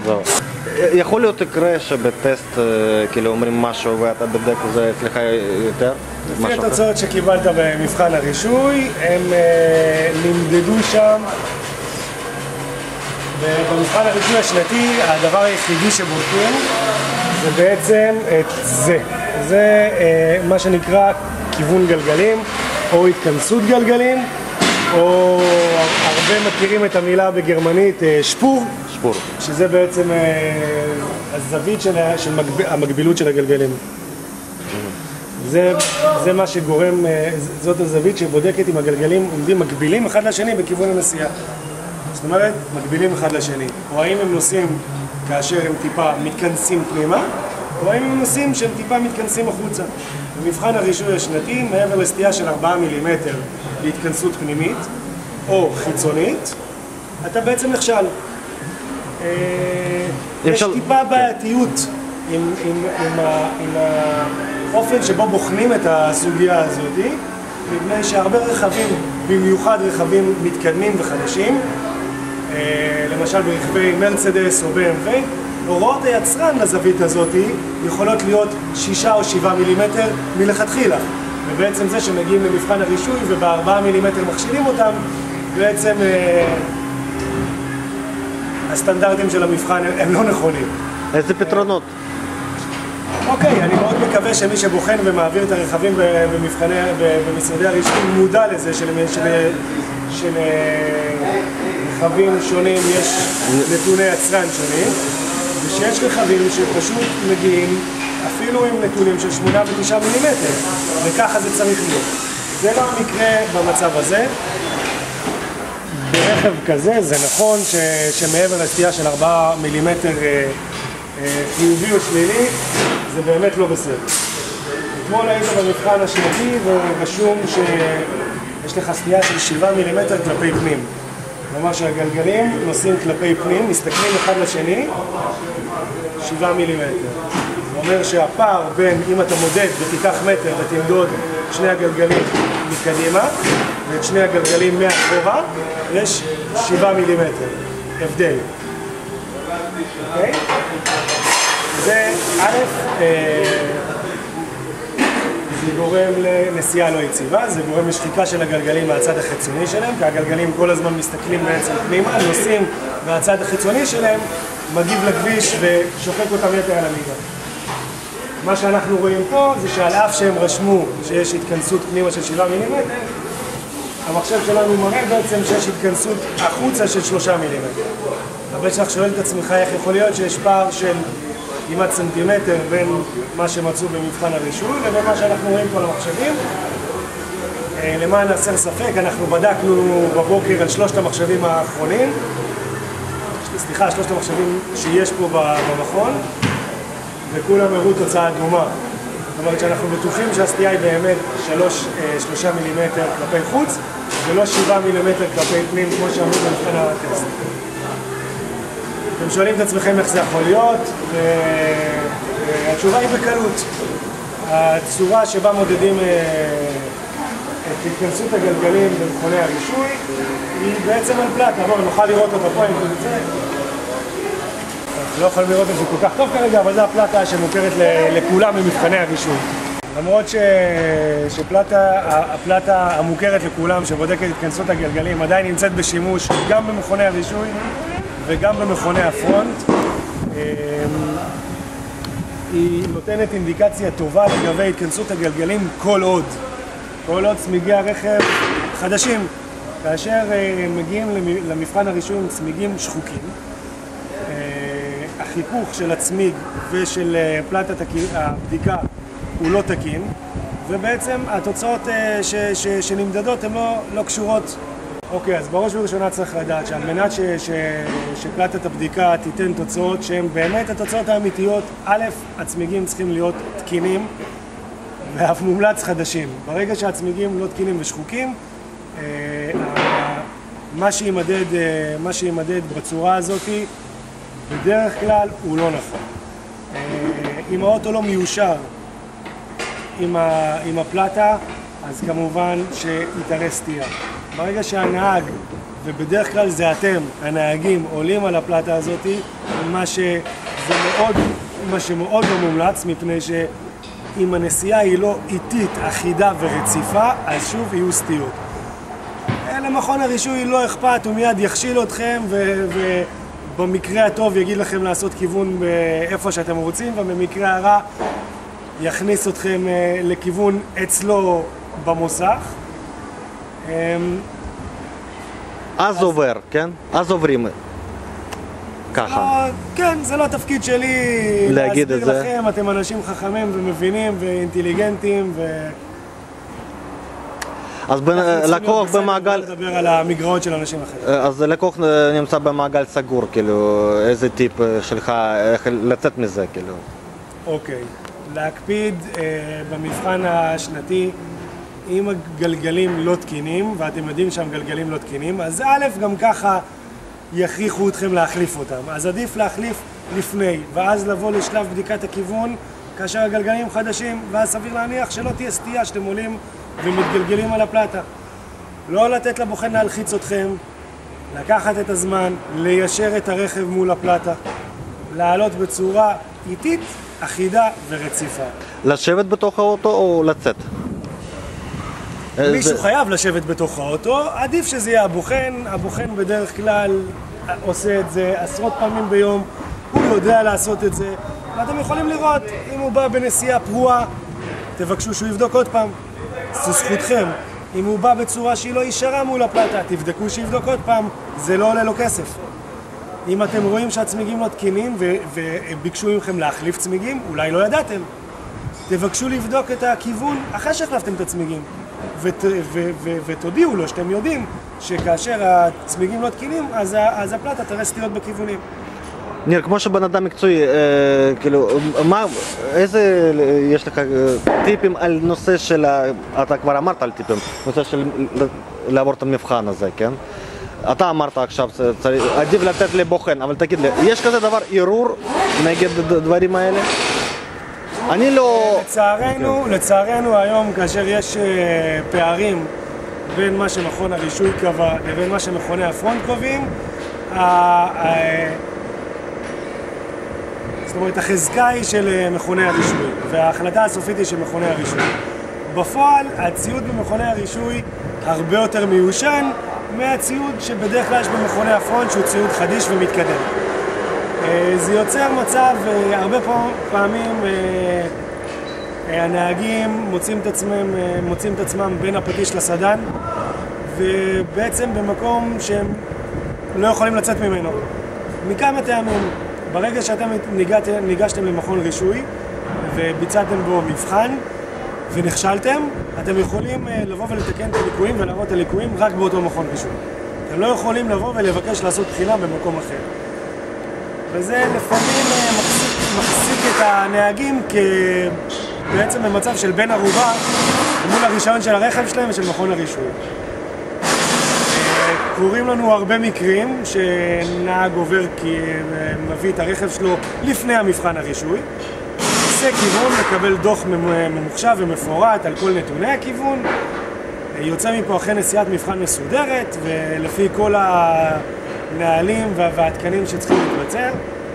זהו. יכול להיות יקרה שבטסט כאילו אומרים משהו ואתה בודק וזה אצלך יותר? לפי התוצאות שקיבלת במבחן הרישוי, הם נמדדו שם. במבחן הרישוי השנתי, הדבר היחידי שבודקים זה בעצם את זה. זה מה שנקרא כיוון גלגלים או התכנסות גלגלים, או הרבה מכירים את המילה בגרמנית שפור, שזה בעצם הזווית של המקבילות של הגלגלים. זה מה שגורם, זאת הזווית שבודקת אם הגלגלים עומדים מקבילים אחד לשני בכיוון הנסיעה. זאת אומרת, מקבילים אחד לשני. או האם הם נוסעים כאשר הם טיפה מתכנסים פנימה, או האם הם נוסעים שהם טיפה מתכנסים החוצה. במבחן הרישוי השנתי, מעבר לסטייה של 4 מילימטר להתכנסות פנימית או חיצונית, אתה בעצם נכשל. יש טיפה בעייתיות עם האופן שבו בוחנים את הסוגיה הזאת, מפני שהרבה רכבים, במיוחד רכבים מתקדמים וחדשים, למשל ברכבי מרצדס או BMW, הוראות היצרן לזווית הזאת יכולות להיות 6 או 7 מילימטר מלכתחילה. ובעצם זה שמגיעים למבחן הרישוי וב4 מילימטר מכשילים אותם, בעצם הסטנדרטים של המבחן הם לא נכונים. איזה פתרונות? אוקיי, אני מאוד מקווה שמי שבוחן ומעביר את הרכבים במשרדי הרישוי מודע לזה שלרכבים שונים יש נתוני יצרן שונים, ושיש רכבים שפשוט מגיעים אפילו עם נתונים של 8 ו9 מילימטר, וככה זה צריך להיות. זה לא המקרה במצב הזה. ברכב כזה זה נכון שמעבר לסטייה של 4 מילימטר חיובי או שלילי, זה באמת לא בסדר. אתמול היית במבחן השנתי ורשום שיש לך סטייה של 7 מילימטר כלפי פנים. כלומר שהגלגלים נוסעים כלפי פנים, מסתכלים אחד לשני, 7 מילימטר. זה אומר שהפער בין, אם אתה מודד ותיקח מטר ותמדוד שני הגלגלים מקדימה ואת שני הגלגלים מאחורה, יש 7 מילימטר הבדל. אוקיי? זה א', זה גורם לנסיעה לא יציבה, זה גורם לשחיקה של הגלגלים מהצד החיצוני שלהם, כי הגלגלים כל הזמן מסתכלים בעצם פנימה, נוסעים מהצד החיצוני שלהם, מגיב לכביש ושוחק אותם יתר על המידה. מה שאנחנו רואים פה זה שעל אף שהם רשמו שיש התכנסות פנימה של 7 מילימטר, המחשב שלנו מראה בעצם שיש התכנסות החוצה של 3 מילימטר. אבל כשאנחנו שואל את עצמך איך יכול להיות שיש פער של כמעט סנטימטר בין מה שמצאו במבחן הרישוי לבין מה שאנחנו רואים פה למחשבים. למען הסר ספק, אנחנו בדקנו בבוקר על 3 המחשבים האחרונים, סליחה, 3 המחשבים שיש פה במכון, וכולם הראו תוצאה דומה. זאת אומרת שאנחנו בטוחים שהסטייה היא באמת 3 מילימטר כלפי חוץ, ולא 7 מילימטר כלפי פנים כמו שאמרו במבחן הטסט. אתם שואלים את עצמכם איך זה יכול להיות, והתשובה היא בקלות. הצורה שבה מודדים את התכנסות הגלגלים במכוני הרישוי היא בעצם על פלטה. בואו נוכל לראות אותה פה אם אתם רוצים. אנחנו לא יכולים לראות את זה כל כך טוב כרגע, אבל זו הפלטה שמוכרת לכולם במבחני הרישוי. למרות שהפלטה המוכרת לכולם שבודקת התכנסות הגלגלים עדיין נמצאת בשימוש גם במכוני הרישוי וגם במכוני הפרונט. היא נותנת אינדיקציה טובה לגבי התכנסות הגלגלים כל עוד צמיגי הרכב חדשים. כאשר מגיעים למבחן הרישוי עם צמיגים שחוקים, החיכוך של הצמיג ושל פלטת הבדיקה הוא לא תקין, ובעצם התוצאות שנמדדות הן לא קשורות. אוקיי, אז בראש ובראשונה צריך לדעת שעל מנת שפלטת הבדיקה תיתן תוצאות שהן באמת התוצאות האמיתיות, א', הצמיגים צריכים להיות תקינים ואף מומלץ חדשים. ברגע שהצמיגים לא תקינים ושחוקים, מה שימדד בצורה הזאת בדרך כלל הוא לא נכון. אם האוטו לא מיושר עם הפלטה, אז כמובן שיתראה סטייה. ברגע שהנהג ובדרך כלל זה אתם, הנהגים, עולים על הפלטה הזאת, מה שמאוד לא מומלץ, מפני שאם הנסיעה היא לא איטית, אחידה ורציפה, אז שוב יהיו סטיות. למכון הרישוי לא אכפת, הוא מיד יכשיל אתכם ובמקרה הטוב יגיד לכם לעשות כיוון באיפה שאתם רוצים, ובמקרה הרע יכניס אתכם לכיוון אצלו במוסך. אז עובר, כן? אז עוברים. ככה. כן, זה לא התפקיד שלי להגיד את להסביר זה. לכם, אתם אנשים חכמים ומבינים ואינטליגנטים אז לקוח במעגל... לדבר על המגרעות של אנשים אחרים. אז לקוח נמצא במעגל סגור, כאילו, איזה טיפ שלך, איך לצאת מזה, כאילו? אוקיי, להקפיד במבחן השנתי, אם הגלגלים לא תקינים, ואתם יודעים שהגלגלים לא תקינים, אז א', גם ככה יכריחו אתכם להחליף אותם. אז עדיף להחליף לפני, ואז לבוא לשלב בדיקת הכיוון, כאשר הגלגלים חדשים, ואז סביר להניח שלא תהיה סטייה שאתם עולים ומתגלגלים על הפלטה. לא לתת לבוחן להלחיץ אתכם, לקחת את הזמן, ליישר את הרכב מול הפלטה, לעלות בצורה איטית, אחידה ורציפה. לשבת בתוך האוטו או לצאת? מישהו חייב לשבת בתוך האוטו, עדיף שזה יהיה הבוחן. הבוחן בדרך כלל עושה את זה עשרות פעמים ביום, הוא יודע לעשות את זה, ואתם יכולים לראות, אם הוא בא בנסיעה פרועה, תבקשו שהוא יבדוק עוד פעם, זו זכותכם. אם הוא בא בצורה שהיא לא ישרה מול הפלטה, תבדקו שיבדוק עוד פעם, זה לא עולה לו כסף. אם אתם רואים שהצמיגים לא תקינים וביקשו ממכם להחליף צמיגים, אולי לא ידעתם. תבקשו לבדוק את הכיוון אחרי שהחלפתם את הצמיגים. ותודיעו לו שאתם יודעים שכאשר הצמיגים לא תקינים, אז הפלטה תראה סטיות בכיוונים. ניר, כמו שבן אדם מקצועי, כאילו, איזה, יש לך טיפים על נושא של, אתה כבר אמרת על טיפים, נושא של לעבור את המבחן הזה, כן? אתה אמרת עכשיו, עדיף לתת לבוחן, אבל תגיד לי, יש כזה דבר ערעור נגד הדברים האלה? אני לא... לצערנו היום, כאשר יש פערים בין מה שמכון הרישוי קבע לבין מה שמכוני הפרונט קובעים, זאת אומרת, החזקה היא של מכוני הרישוי, וההחלטה הסופית היא של מכוני הרישוי. בפועל, הציוד במכוני הרישוי הרבה יותר מיושן מהציוד שבדרך כלל יש במכוני הפרונט, שהוא ציוד חדיש ומתקדם. זה יוצר מצב, הרבה פעמים הנהגים מוצאים את עצמם בין הפטיש לסדן, ובעצם במקום שהם לא יכולים לצאת ממנו. מכמה טעמים, ברגע שאתם ניגשתם למכון רישוי וביצעתם בו מבחן ונכשלתם, אתם יכולים לבוא ולתקן את הליקויים ולהראות את הליקויים רק באותו מכון רישוי. אתם לא יכולים לבוא ולבקש לעשות בחינה במקום אחר. וזה לפעמים מחזיק את הנהגים בעצם במצב של בן ערובה מול הרישיון של הרכב שלהם ושל מכון הרישוי. קורים לנו הרבה מקרים שנהג עובר כי מביא את הרכב שלו לפני המבחן הרישוי, עושה כיוון, מקבל דוח ממוחשב ומפורט על כל נתוני הכיוון, יוצא מפה אחרי נסיעת מבחן מסודרת ולפי כל הנהלים והתקנים שצריכים להתבצע,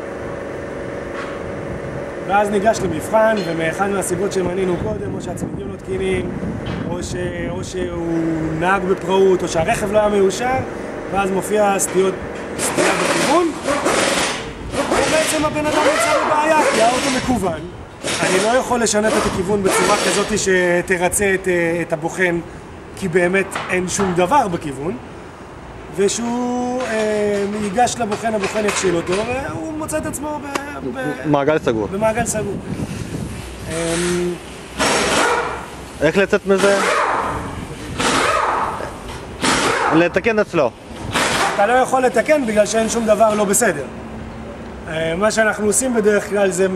ואז ניגש למבחן, ומאחד מהסיבות שמנינו קודם, או שהצמיגים לא תקינים, או שהוא נהג בפראות, או שהרכב לא היה מיושר, ואז מופיע סטייה בכיוון, ובעצם הבן אדם נמצא בבעיה, כי האוטו מקוון. אני לא יכול לשנות את הכיוון בצורה כזאת שתרצה את הבוחן, כי באמת אין שום דבר בכיוון, ושהוא ייגש לבוחן, הבוחן יכשיל אותו, והוא מוצא את עצמו מעגל סגור. במעגל סגור. איך לצאת מזה? לתקן אצלו. אתה לא יכול לתקן בגלל שאין שום דבר לא בסדר. מה שאנחנו עושים בדרך כלל זה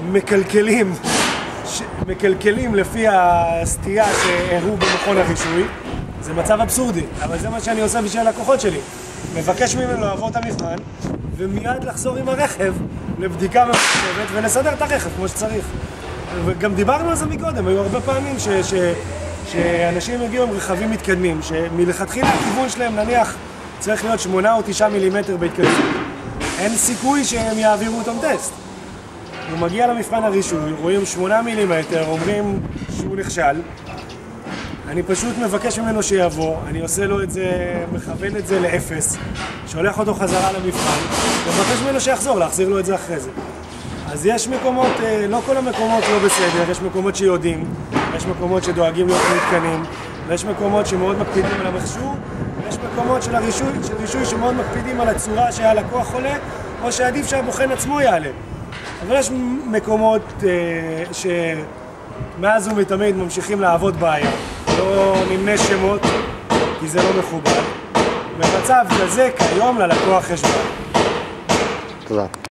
מקלקלים לפי הסטייה שהראו במכון הרישוי. זה מצב אבסורדי, אבל זה מה שאני עושה בשביל הלקוחות שלי. מבקש ממנו לעבור את המבחן, ומיד לחזור עם הרכב לבדיקה ממוחשבת ולסדר את הרכב כמו שצריך. וגם דיברנו על זה מקודם, היו הרבה פעמים שאנשים הגיעו עם רכבים מתקדמים, שמלכתחילה הכיוון שלהם נניח צריך להיות 8 או 9 מילימטר בהתכנסות. אין סיכוי שהם יעבירו אותם טסט. הוא מגיע למבחן הרישוי, רואים 8 מילימטר, אומרים שהוא נכשל. אני פשוט מבקש ממנו שיבוא, אני עושה לו את זה, מכוון את זה לאפס, שולח אותו חזרה למבחן, ומבקש ממנו שיחזור, להחזיר לו את זה אחרי זה. אז יש מקומות, לא כל המקומות לא בסדר, יש מקומות שיודעים, יש מקומות שדואגים להיות מתקנים, ויש מקומות שמאוד מקפידים על המכשור, ויש מקומות של רישוי שמאוד מקפידים על הצורה שהלקוח עולה, או שעדיף שהבוחן עצמו יעלה. אבל יש מקומות שמאז ומתמיד ממשיכים לעבוד בעיה. לא נמנה שמות, כי זה לא מכובד. במצב כזה, כיום ללקוח יש בעיה. תודה.